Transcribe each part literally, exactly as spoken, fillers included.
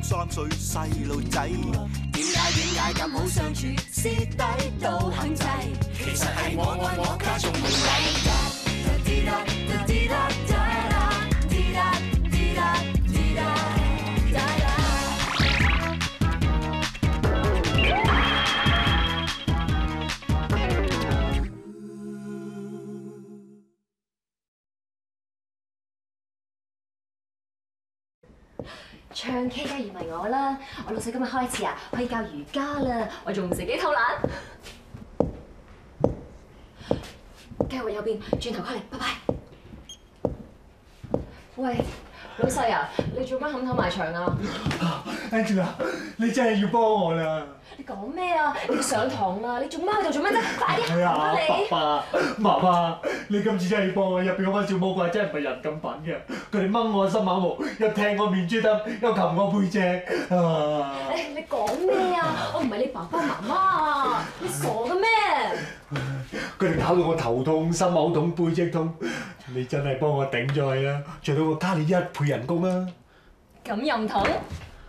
三歲細路仔，點解點解咁好相處，蝕底都肯制，其實係我愛我家仲冇禮。 唱 K 梗係要問我啦，我老細今日開始啊，可以教瑜伽啦，我仲唔食幾偷懶？繼續往右邊，轉頭 call 你，拜拜。喂，老細啊，你做乜冚頭埋牆啊 ？Angela， 你真係要幫我啦！ 你講咩啊？你要上堂啦，你做乜喺度做乜啫？快啲行啦你！ 爸爸，媽媽，你今次真係要幫我，入邊嗰班小魔怪真係唔係人咁品嘅，佢哋掹我心口毛，又踢我面珠墩，又擒我背脊啊！ 誒，你講咩啊？我唔係你爸爸媽媽啊！你傻嘅咩？ 佢哋搞到我頭痛、心口痛、背脊痛，你真係幫我頂咗佢啦！最到我加你一倍人工啊！ 咁又唔同？ 誒，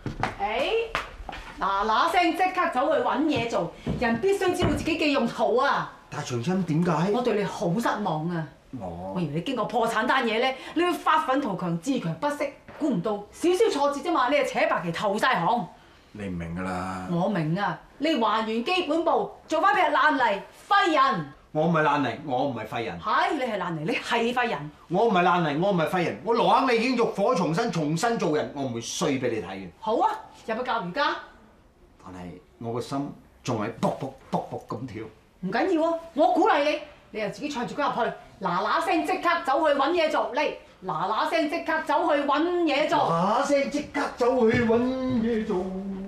嗱嗱聲即刻走去揾嘢做，人必須知道自己嘅用途啊！ 但係長春點解？ 我對你好失望啊！ 我我以為你經過破產單嘢咧，你會發奮圖強、自強不息，估唔到少少挫折啫嘛，你就扯白旗投晒行。 你唔明㗎啦！ 我明啊，你還原基本步，做翻片爛泥廢人。 我唔係爛泥，我唔係廢人。 係，你係爛泥，你係廢人。 我唔係爛泥，我唔係廢人。我羅肯你已經浴火重生，重新做人，我唔會衰俾你睇嘅。 好啊，入去教瑜伽。 但係我個心仲係卜卜卜卜咁跳。 唔緊要啊，我鼓勵你，你又自己唱住歌入去，嗱嗱聲即刻走去揾嘢做，嚟嗱嗱聲即刻走去揾嘢做。 嗱嗱聲即刻走去揾嘢做。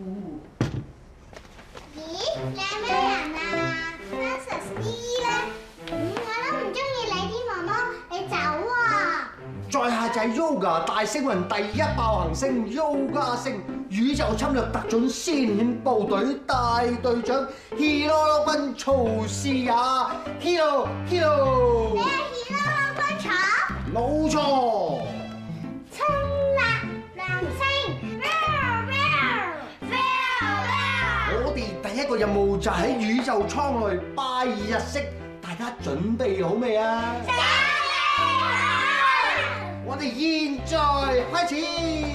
咦，你係咩人啊 ？Francis Lee 咧？嗯，我都唔中意你啲毛毛，你走啊！ 在下就係 Yoga 大星雲第一爆行星 Yoga 星宇宙侵略特種先遣部隊大隊長 Hero 軍曹氏也 Hero Hero。 你係 Hero 軍曹？ 冇錯。 衝辣亮星 ，Wow Wow Wow！ 我哋第一個任務就喺宇宙艙內拜日式，大家準備好未啊？ 準備好！ 我哋現在開始。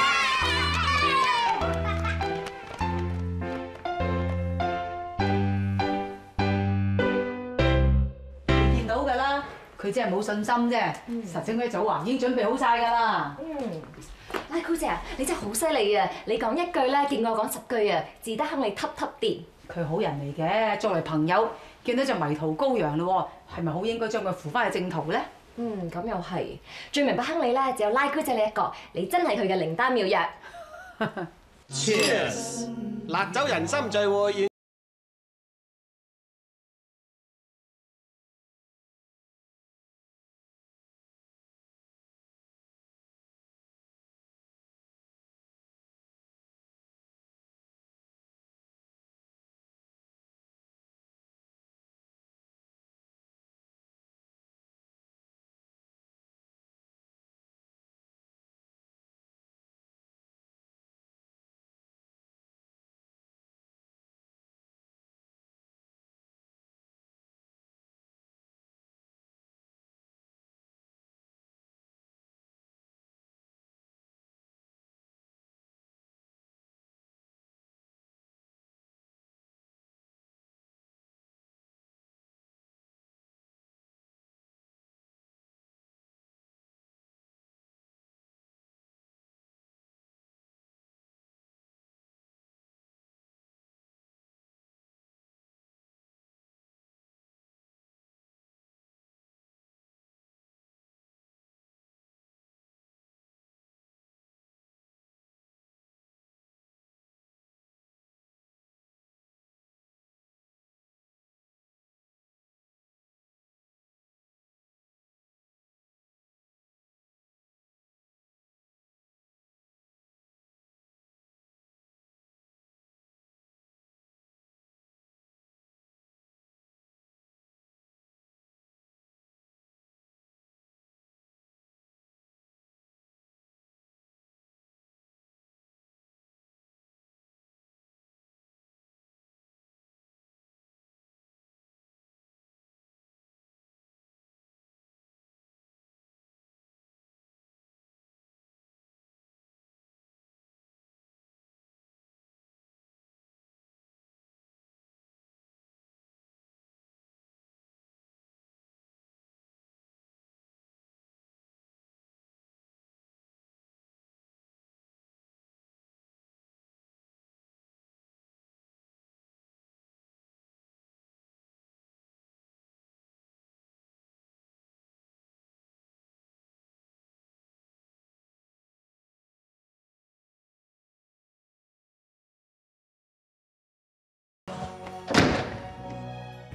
見到㗎啦，佢真係冇信心啫。實情佢早啊已經準備好晒㗎啦。 嗯，唉，姑姐啊，你真係好犀利啊！你講一句咧，見我講十句啊，自得亨利揼揼掂。 佢好人嚟嘅，作為朋友，見到隻迷途羔羊咯喎，係咪好應該將佢扶翻去正途咧？ 嗯，咁又係。最明白亨利咧，只有拉姑姐你一個，你真係佢嘅靈丹妙藥。 Cheers！辣酒人心聚會。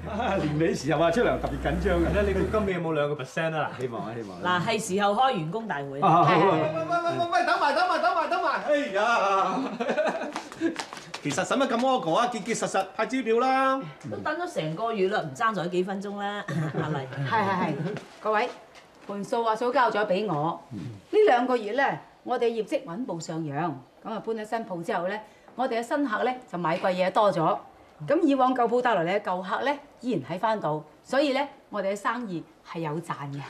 年尾時候啊，出糧特別緊張嘅。你今年有冇兩個 percent 啊？嗱，希望啊，希望。 嗱，係時候開員工大會。 好喂喂喂喂喂，等埋等埋等埋等埋！哎呀，其實使乜咁屙過啊？結結實實派支票啦。 都等咗成個月啦，唔爭咗幾分鐘啦，阿麗。 係係係，各位盤數啊，數交咗俾我。呢兩個月咧，我哋業績穩步上揚，咁啊搬咗新鋪之後咧，我哋嘅新客咧就買貴嘢多咗。咁以往舊鋪帶來嘅舊客咧，依然喺翻度，所以咧我哋嘅生意係有賺嘅。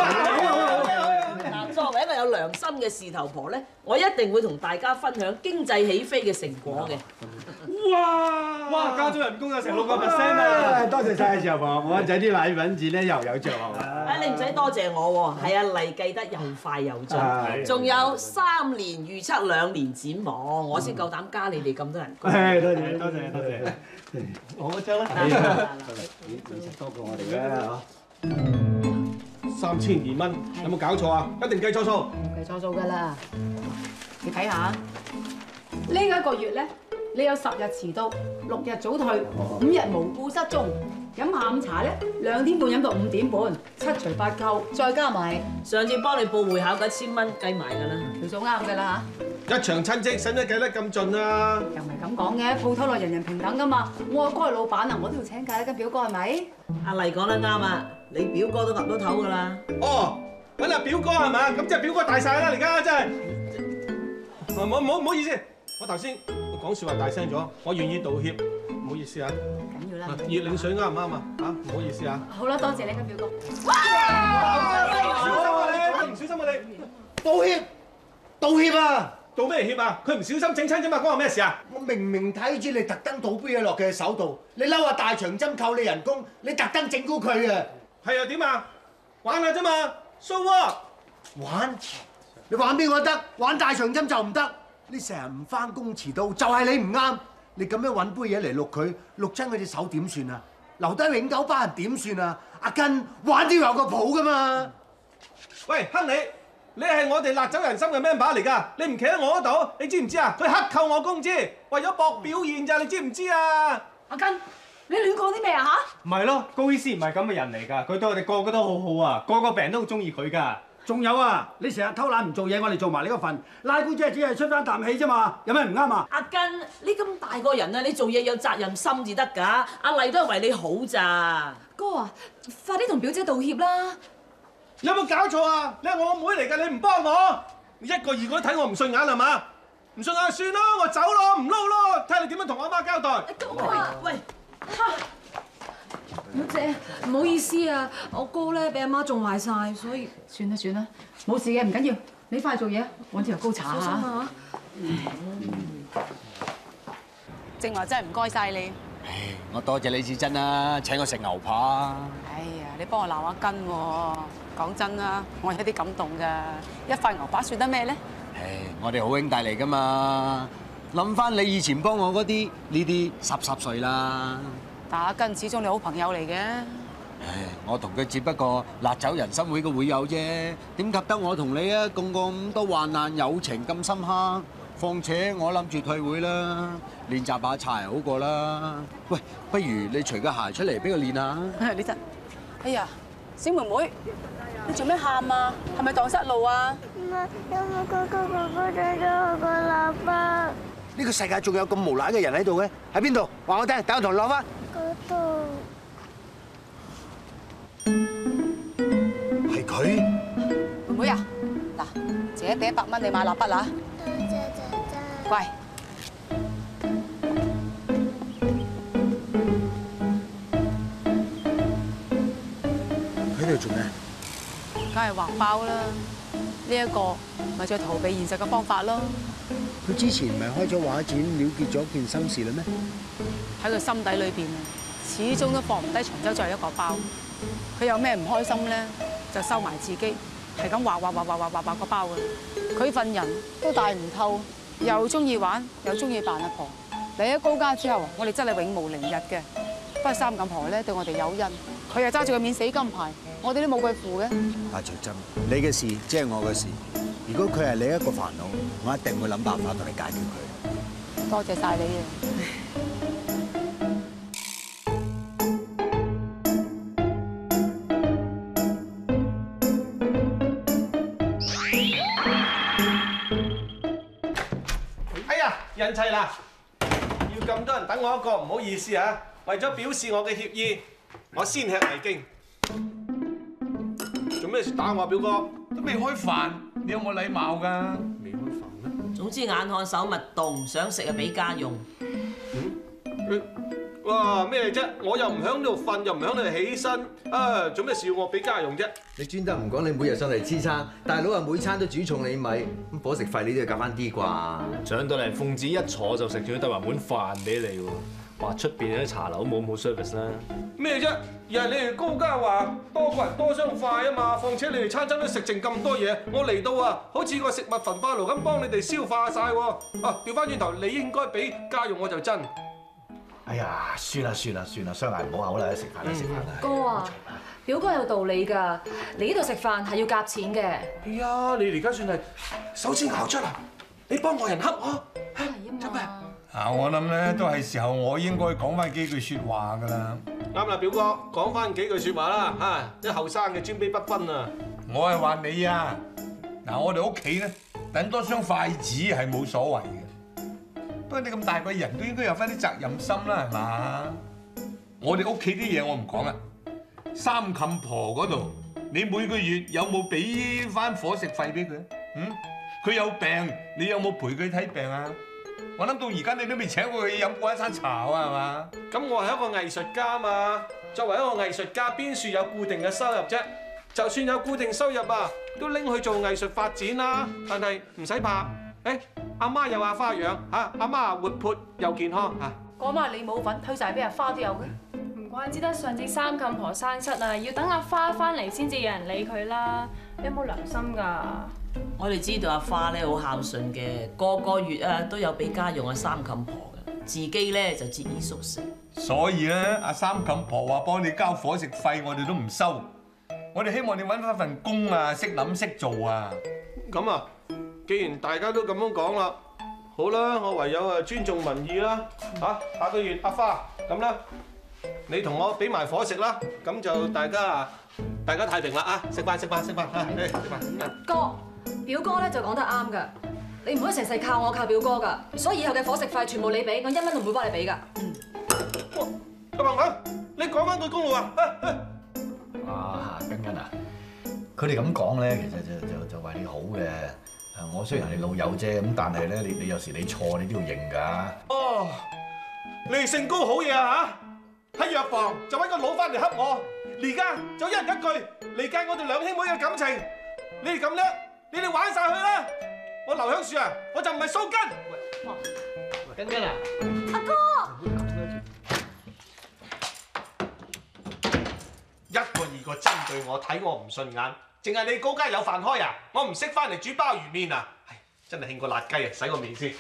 嗱，作為一個有良心嘅事頭婆咧，我一定會同大家分享經濟起飛嘅成果嘅。 哇！哇！加咗人工有成六個 percent 啊！多謝晒事頭婆，我仔啲奶粉錢咧又有着落啦。 誒，你唔使多謝我喎，係阿麗計得又快又準，仲有三年預測兩年展望，我先夠膽加你哋咁多人工。 係，多謝多謝多謝。我嗰張啦，你你食多過我哋嘅嚇。 三千二蚊，有冇搞錯啊？一定計錯數。 冇計錯數㗎啦，你睇下呢一個月咧，你有十日遲到，六日早退，五日無故失蹤。飲下午茶咧，兩點半飲到五點半，七除八扣，再加埋上次幫你報會考嗰一千蚊計埋㗎啦， 條數啱㗎啦嚇。 一場親戚使唔使計得咁盡啊？ 又唔係咁講嘅，鋪頭內人人平等㗎嘛。我阿哥係老闆啊，我都要請假啦，跟表哥係咪？ 阿麗講得啱啊，你表哥都岌到頭㗎啦。 哦，揾阿表哥係嘛？咁即係表哥大晒啦，而家真係。唔好唔好唔好意思，我頭先講説話大聲咗，我願意道歉，唔好意思啊。 緊要啦。 熱檸水啱唔啱啊？嚇，唔好意思啊。 好啦，多謝你跟表哥。 哇！小心啊你，唔小心啊你。 道歉，道歉啊！ 道咩歉啊？佢唔小心整親啫嘛，關我咩事啊？ 我明明睇住你特登倒杯嘢落佢嘅手度，你嬲啊大長針扣你人工，你特登整蠱佢啊！ 係啊，點啊？玩下啫嘛 ，so what？ 玩？你玩邊個得？玩大長針就唔得。你成日唔翻工遲到，就係你唔啱。你咁樣揾杯嘢嚟淥佢，淥親佢隻手點算啊？留低永久疤痕點算啊？阿根玩都要有個譜噶嘛。 喂，亨利，你係我哋辣酒人心嘅 member 嚟㗎，你唔企喺我嗰度，你知唔知啊？佢克扣我工資，為咗搏表現咋，你知唔知啊？ 阿根，你亂講啲咩啊嚇？ 唔係咯，高醫師唔係咁嘅人嚟㗎，佢對我哋個個都好好啊，個個病人都好中意佢㗎。 仲有啊！你成日偷懶唔做嘢，我哋做埋你嗰份。拉姑姐只係出翻啖氣啫嘛，有咩唔啱啊？ 阿根，你咁大個人啊，你做嘢有責任心至得㗎。阿麗都係為你好咋。 哥啊，快啲同表姐道歉啦！ 你有冇搞錯啊？你係我妹嚟㗎，你唔幫我，一個二個都睇我唔順眼係嘛？唔順眼算咯，我走咯，唔撈咯，睇下你點樣同我媽交代。 哥啊，喂，表姐，唔好意思啊，我哥咧俾阿媽種壞晒，所以算啦算啦，冇事嘅，唔緊要。你快去做嘢啊，揾條高茶嚇。 正話真係唔該晒你。 唉，我多謝你至真啦，請我食牛扒。 哎呀，你幫我鬧下根喎。講真啦，我有啲感動㗎。一塊牛扒算得咩咧？ 唉，我哋好兄弟嚟㗎嘛。諗翻你以前幫我嗰啲，呢啲濕濕碎啦。 打根始終你好朋友嚟嘅。 唉，我同佢只不過辣酒人心會嘅會友啫，點及得我同你啊共過咁多患難，友情咁深刻。況且我諗住退會啦，練習把柴好過啦。喂，不如你除個鞋出嚟俾我練下。 呢陣，哎呀，小妹妹，你做咩喊啊？係咪蕩失路啊？ 唔係，因為哥哥哥哥帶咗我個喇叭。 呢個世界仲有咁無賴嘅人喺度嘅，喺邊度？話我聽，等我同你攞翻。 嗰度。 係佢。 妹妹啊，嗱，姐俾一百蚊你買蠟筆啦。 多謝姐姐。 乖。 喺度做咩？ 梗係畫包啦，呢一個咪就係逃避現實嘅方法咯。 佢之前唔係開咗畫展，了結咗件心事啦咩？ 喺佢心底裏邊，始終都放唔低長洲最後一個包。佢有咩唔開心咧，就收埋自己，係咁畫畫畫畫畫畫畫個包嘅。佢份人都大唔透，又中意玩，又中意扮阿婆。嚟咗高家之後，我哋真係永無寧日嘅。不過三錦婆咧對我哋有恩，佢又揸住個免死金牌，我哋都冇佢符嘅。 阿長針，你嘅事即係我嘅事。如果佢係你一個煩惱，我一定會諗辦法同你解決佢。 多謝晒你啊！ 親戚啦，要咁多人等我一個，唔好意思啊。為咗表示我嘅歉意，我先吃為敬。做咩打我啊，表哥？ 都未開飯，你有冇禮貌㗎？ 未開飯咩？ 總之眼看手勿動，想食就俾家用。 嗯？哇！咩啫？我又唔響度瞓，又唔響度起身，啊！做咩事要我俾家用啫？ 你專登唔講你每日上嚟黐餐，大佬話每餐都煮重你米，咁伙食費你都要夾翻啲啩？ 上到嚟奉旨一坐就食咗得埋碗飯俾你喎，話出邊啲茶樓都冇冇 service 啦。 咩啫？人哋你哋高家話多個人多雙筷啊嘛，況且你哋餐餐都食剩咁多嘢，我嚟到啊，好似個食物焚化爐咁幫你哋消化晒喎。啊，調翻轉頭，你應該俾家用我就真。 哎呀，算啦算啦算啦，雙眼唔好口啦，食飯啦食飯啦。 哥啊，表哥有道理㗎，你呢度食飯係要夾錢嘅。 哎呀，你而家算係手指咬出啦，你幫外人恰我， 係啊嘛。 啊，我諗咧都係時候我應該講翻幾句説話㗎啦。 啱啦，表哥，講翻幾句説話啦嚇，啲後生嘅尊卑不分啊。 我係話你啊，嗱，我哋屋企咧等多雙筷子係冇所謂嘅。不過你咁大個人都應該有翻啲責任心啦，係嘛？我哋屋企啲嘢我唔講啦。三冚婆嗰度，你每個月有冇俾翻伙食費俾佢？嗯，佢有病，你有冇陪佢睇病啊？我諗到而家你都未請過佢飲過一餐茶啊，係嘛？ 咁我係一個藝術家嘛，作為一個藝術家，邊處有固定嘅收入啫？就算有固定收入啊，都拎去做藝術發展啦。但係唔使怕，誒，阿媽有阿花養嚇，阿媽活潑又健康嚇。 嗰晚你冇份，推晒俾阿花都有嘅。 唔怪之得上次三冚婆生失啊，要等阿花翻嚟先至有人理佢啦。你有冇良心㗎？ 我哋知道阿花咧好孝順嘅，個個月啊都有俾家用阿三冚婆嘅，自己咧就節衣縮食。 所以咧，阿三冚婆話幫你交伙食費，我哋都唔收。我哋希望你揾翻份工啊，識諗識做啊。 咁啊，既然大家都咁樣講啦，好啦，我唯有啊尊重民意啦。嚇，下個月阿花咁啦，你同我俾埋伙食啦，咁就大家啊，大家太平啦啊！食飯食飯食飯嚇，誒食飯。 哥，表哥咧就講得啱㗎，你唔可以成世靠我靠表哥㗎，所以以後嘅伙食費全部你俾，我一蚊都唔會幫你俾㗎。嗯。 哇！阿文文，你講翻句公路啊！ 啊，欣欣啊，佢哋咁講咧，其實就就就為你好嘅。誒，我雖然係你老友啫，咁但係咧，你你有時你錯你都要認㗎。 哦，你哋姓高好嘢啊嚇！喺藥房就揾個佬翻嚟恰我，而家就一人一句離間我哋兩兄妹嘅感情。你哋咁叻，你哋玩晒佢啦！我劉香樹啊，我就唔係蘇根。 哇！欣欣啊， 阿哥。 一個二個針對我，睇我唔順眼，淨係你高家有飯開啊！我唔識翻嚟煮鮑魚麵啊！唉，真係興過辣雞啊！洗個面先。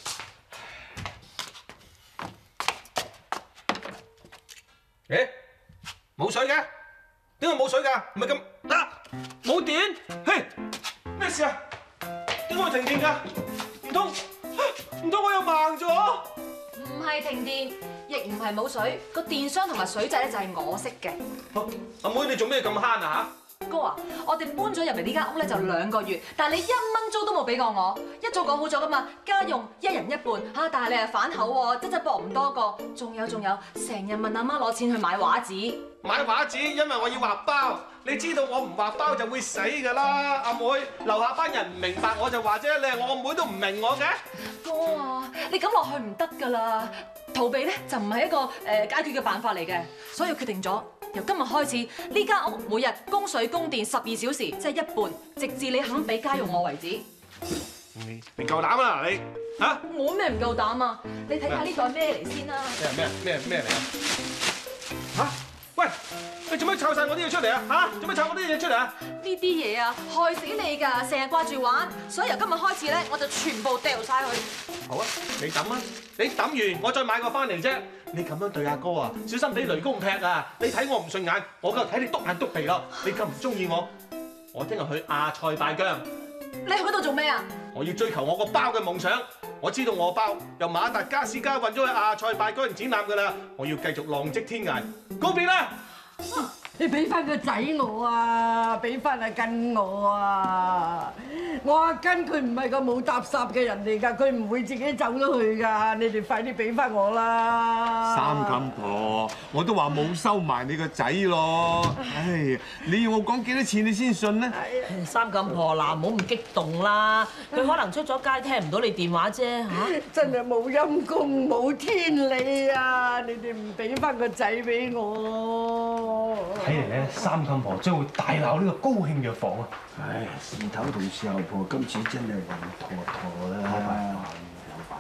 誒，冇水嘅？點解冇水㗎？唔係咁啊！冇電？嘿，咩事啊？點解會停電㗎？唔通唔通我又盲咗？ 唔係停電，亦唔係冇水，個電箱同埋水掣咧就係我識嘅。 阿妹，你做咩咁慳啊嚇？ 哥啊，我哋搬咗入嚟呢間屋咧就兩個月，但係你一蚊租都冇俾過我，一早講好咗噶嘛，家用一人一半嚇，但係你係反口喎，真真博唔多個，仲有仲有，成日問阿媽攞錢去買畫紙。 買畫紙，因為我要畫包。你知道我唔畫包就會死㗎啦，阿妹。樓下班人唔明白我就話啫，你係我妹都唔明我嘅。 哥啊，你咁落去唔得㗎啦，逃避咧就唔係一個誒解決嘅辦法嚟嘅，所以決定咗由今日開始，呢間屋每日供水供電十二小時，即係一半，直至你肯俾家用我為止。 你你夠膽啊你嚇？ 我咩唔夠膽啊？你睇下呢個係咩嚟先啦？ 咩咩咩咩嚟啊？嚇！喂，你做咩摷晒我啲嘢出嚟啊？嚇！做咩摷我啲嘢出嚟啊？ 呢啲嘢啊，害死你㗎！成日掛住玩，所以由今日開始咧，我就全部掉晒佢。 好啊，你抌啊！你抌完，我再買個翻嚟啫。你咁樣對阿哥啊，小心俾雷公劈啊！你睇我唔順眼，我夠睇你篤眼篤鼻咯。你咁唔中意我，我聽日去亞塞拜疆。 你去嗰度做咩啊？ 我要追求我個包嘅夢想。我知道我包由馬達加斯加運咗去亞塞拜疆展覽㗎啦。我要繼續浪跡天涯。告別啦！ 你俾翻個仔我啊！俾翻阿根我啊！我阿根佢唔係個冇搭霎嘅人嚟㗎，佢唔會自己走咗去㗎。你哋快啲俾翻我啦！ 三冚婆，我都話冇收埋你個仔咯。唉，你要我講幾多次你先信呢？ 三冚婆嗱，唔好咁激動啦。佢可能出咗街聽唔到你電話啫嚇。 真係冇陰公冇天理啊！你哋唔俾翻個仔俾我。 睇嚟咧，三冚婆將會大鬧呢個高興藥房啊！ 唉，事頭同事後婆今次真係暈陀陀啦！有排煩，有排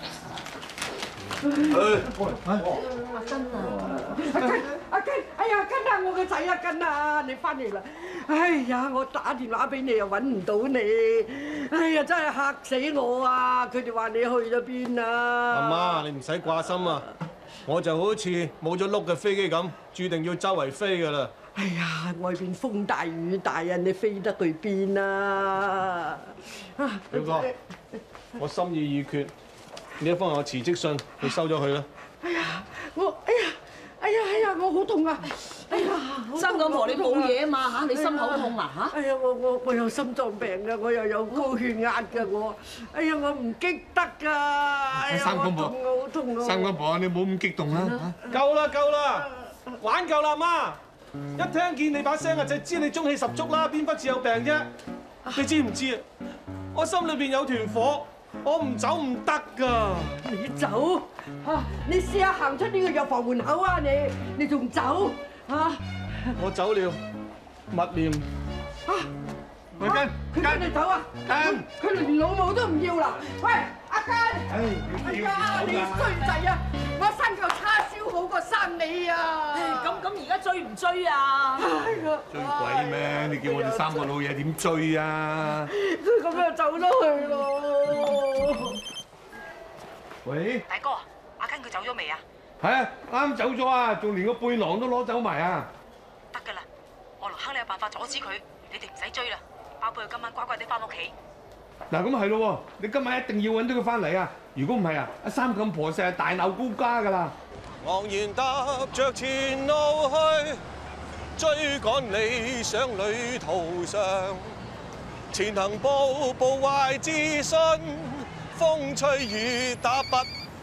煩。 阿根啊！阿根，阿根，哎呀，根啊！我個仔阿根啊，你翻嚟啦！哎呀，我打電話俾你又揾唔到你，哎呀，真係嚇死我啊！佢哋話你去咗邊啊？ 阿媽，你唔使掛心啊！我就好似冇咗轆嘅飛機咁，注定要周圍飛㗎啦。 哎呀，外邊風大雨大啊，你飛得去邊啊？ 表哥，我心意已決，呢一封係我辭職信，你收咗佢啦。 哎呀，我哎呀，哎呀，哎呀，我好痛啊！哎呀， 三冚婆你冇嘢啊嘛嚇，你心口痛啊嚇？ 哎呀，我我我有心臟病㗎，我又有高血壓㗎我。哎呀，我唔激得㗎。哎呀，我痛啊，好痛啊！ 三冚婆，你唔好咁激動啦。 夠啦夠啦，玩夠啦媽！一聽見你把聲啊，就知你中氣十足啦，邊忽似有病啫？你知唔知啊？我心裏邊有團火，我唔走唔得㗎。 你走啊！你試下行出呢個藥房門口啊！你你仲走啊？ 我走了，勿念。 啊！ 阿根， 佢跟你走啊！ 根， 佢連老母都唔要啦！喂，阿根！哎呀，你衰仔啊！我生嚿叉燒好過生你啊！ 咁咁而家追唔追啊？ 追鬼咩？你叫我哋三個老嘢點追啊？ 佢咁就走咗去咯。 喂， 大哥，阿根佢走咗未啊？ 係啊，啱走咗啊，仲連個背囊都攞走埋啊！ 得㗎啦，我羅坑你有辦法阻止佢，你哋唔使追啦。包貝佢今晚乖乖地翻屋企。 嗱咁係咯喎，你今晚一定要揾到佢翻嚟啊！如果唔係啊，阿三冚婆成日大鬧高家㗎啦！ 昂然踏着前路去，追趕理想旅途上，前行步步懷自信，風吹雨打不。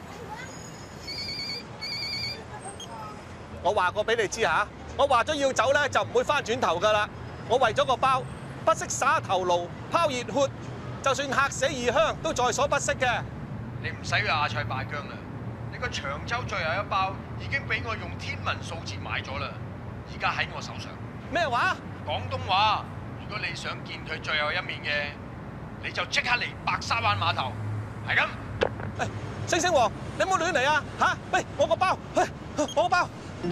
我話過俾你知嚇，我話咗要走咧，就唔會翻轉頭㗎啦。我為咗個包，不惜灑頭顱拋熱血，就算客死異鄉都在所不惜嘅。 你唔使去亞塞拜疆啦，你個長洲最後一包已經俾我用天文數字買咗啦，而家喺我手上。 咩話？ 廣東話。如果你想見佢最後一面嘅，你就即刻嚟白沙灣碼頭，係咁。 誒，星星王，你唔好亂嚟啊！嚇，喂，我個包，喂，我個包。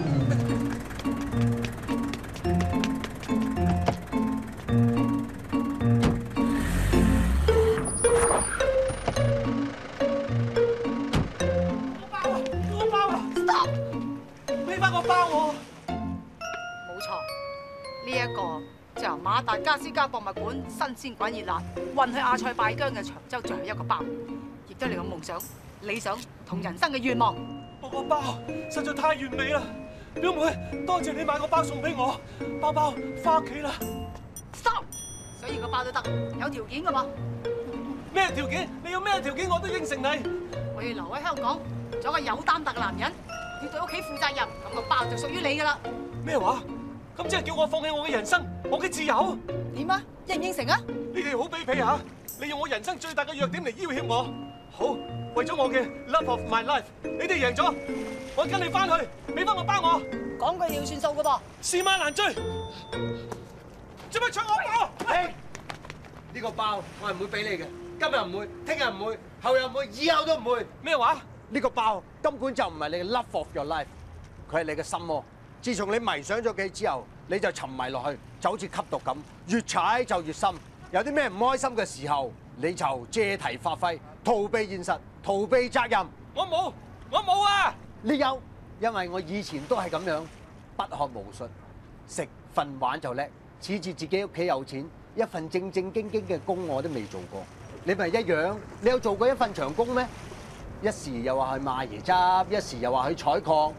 呢一個就由馬達加斯加博物館新鮮滾熱辣運去亞塞拜疆嘅長洲最後一個包，亦都係你個夢想、理想同人生嘅願望。 我個包實在太完美啦！表妹，多謝你買個包送俾我，包包翻屋企啦。 Stop！所以個包都得，有條件㗎噃。 咩條件？你要咩條件我都應承你。 我要留喺香港，做一個有擔當嘅男人，要對屋企負責任，咁個包就屬於你㗎啦。 咩話？咁即係叫我放棄我嘅人生，我嘅自由？ 點啊？應唔應承啊？ 你哋好卑鄙嚇！你用我人生最大嘅弱點嚟要挾我。好，為咗我嘅 love of my life，你哋贏咗，我跟你翻去，俾翻個包我。 講句你要算數㗎噃。 是馬難追。做乜搶我包？ 呢個包我係唔會俾你嘅，今日唔會，聽日唔會，後日唔會，以後都唔會。 咩話？ 呢個包根本就唔係你嘅 love of your life，佢係你嘅心魔。自從你迷上咗佢之後，你就沉迷落去，就好似吸毒咁，越踩就越深。有啲咩唔開心嘅時候，你就借題發揮，逃避現實，逃避責任。 我冇，我冇啊！ 你有，因為我以前都係咁樣，不學無術，食瞓玩就叻，恃住自己屋企有錢，一份正正經經嘅工我都未做過。你咪一樣，你有做過一份長工咩？一時又話去賣椰汁，一時又話去採礦。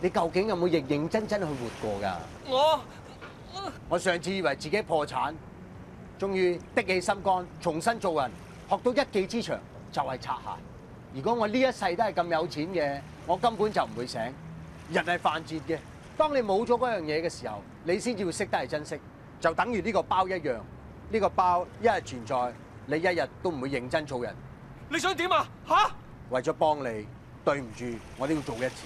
你究竟有冇認認真真去活過㗎？ 我我上次以為自己破產，終於的起心肝，重新做人，學到一技之長就係擦鞋。如果我呢一世都係咁有錢嘅，我根本就唔會醒。人係犯賤嘅，當你冇咗嗰樣嘢嘅時候，你先至會識得係珍惜。就等於呢個包一樣，呢個包一日存在，你一日都唔會認真做人。 你想點啊？嚇！ 為咗幫你，對唔住，我都要做一次。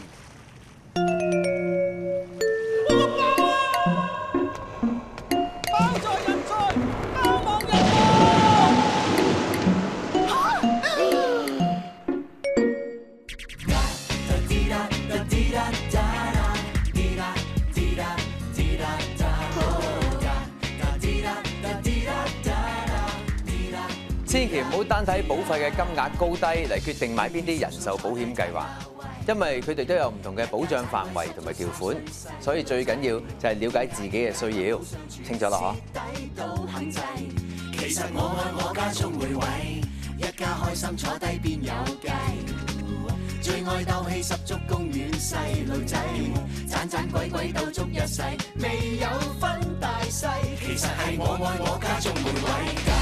包在人在，包網人千祈唔好單睇保費嘅金額高低嚟決定買邊啲人壽保險計劃，因為佢哋都有唔同嘅保障範圍同埋條款，所以最緊要就係了解自己嘅需要，清楚啦嗬。 其實我愛我家中每位，一家開心坐低邊有計，最愛鬥氣十足公園細路仔，盞盞鬼鬼鬥足一世，未有分大細。其實係我愛我家中每位。